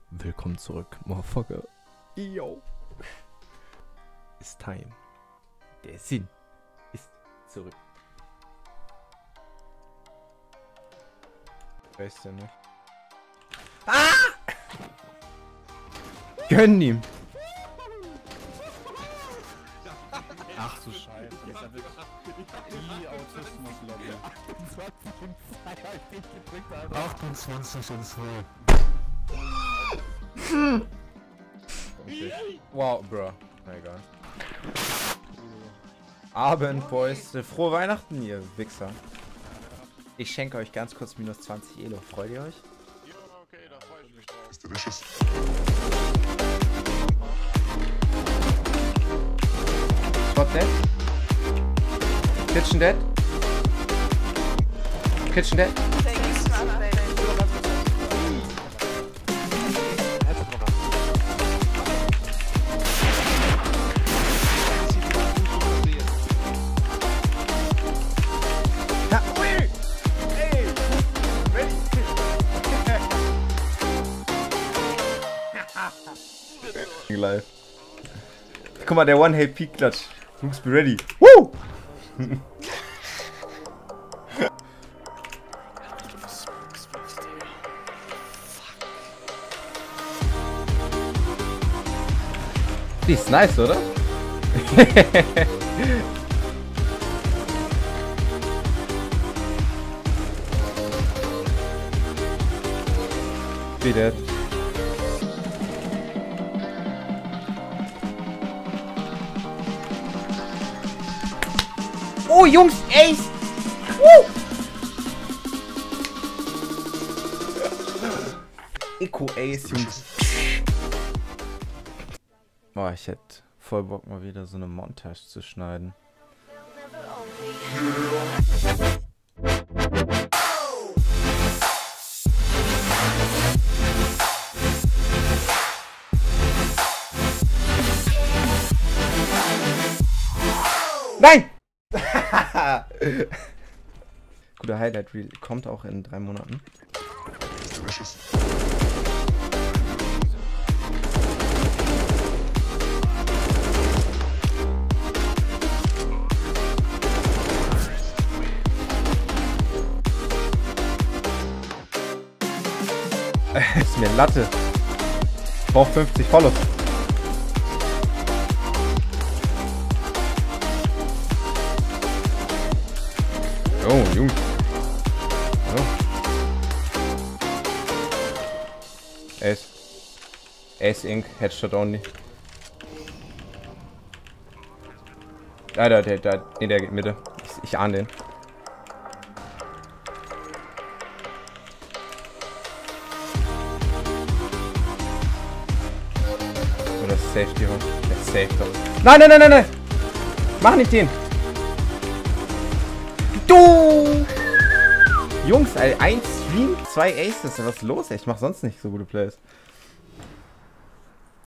Willkommen zurück, Motherfucker. Yo. It's time. Der Sinn ist zurück. Weißt du nicht? Ah! Gönn ihm! Ach du Scheiße, jetzt hab ich die Autismus-Lobby. 28 und 2. Okay. Wow, bro. Na egal. Abend, Boys. Frohe Weihnachten, ihr Wichser. Ich schenke euch ganz kurz minus 20 Elo. Freut ihr euch? Ja, okay, da freu ich mich drauf. Ist delicious. Spot dead. Kitchen dead. Kitchen dead. Ja, ui! Ey! Ready! Live. Guck mal, der One-Hate-Peak-Klatsch. Jungs, be ready. Woo! Die ist nice, oder? Wie der? Oh, Jungs, Ace! Woo! Eco Ace, Jungs. Boah, ich hätte voll Bock, mal wieder so eine Montage zu schneiden. Nein! Guter Highlight Reel kommt auch in 3 Monaten. Ist delicious. Ist mir Latte. Ich brauch 50 Follows. Oh, Jungs. Oh. Ace. Ace Inc. Headshot only. Ah, der geht Mitte. Ich ahne den. Oder Safety Home. Der ist safe doch. Nein, nein, nein, nein, nein! Mach nicht den! Du! Jungs, ein Stream, 2 Aces. Was ist los? Ich mach sonst nicht so gute Plays.